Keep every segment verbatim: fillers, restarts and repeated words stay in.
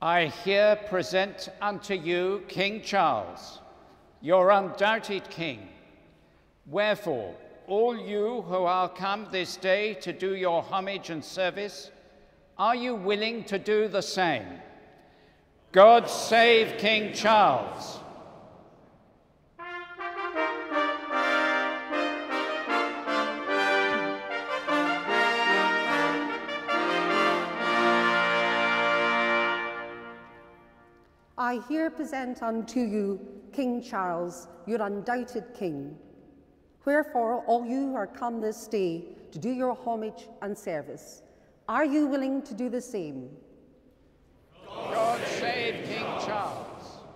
I here present unto you King Charles, your undoubted king. Wherefore, all you who are come this day to do your homage and service, are you willing to do the same? God save King Charles. I here present unto you King Charles, your undoubted king. Wherefore, all you who are come this day to do your homage and service, are you willing to do the same? God save King Charles.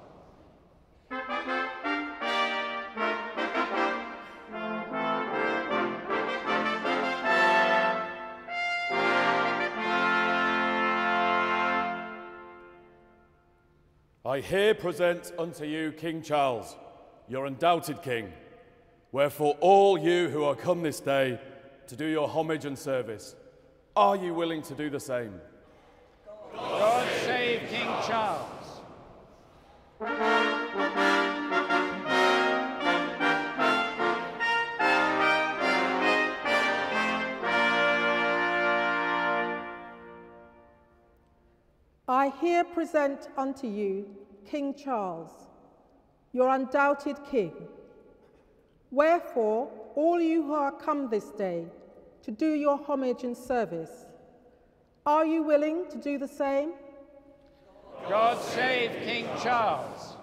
I here present unto you King Charles, your undoubted king. Wherefore all you who are come this day to do your homage and service, are you willing to do the same? God save King Charles. I here present unto you King Charles, your undoubted king. Wherefore, all you who are come this day to do your homage and service, are you willing to do the same? God save King Charles.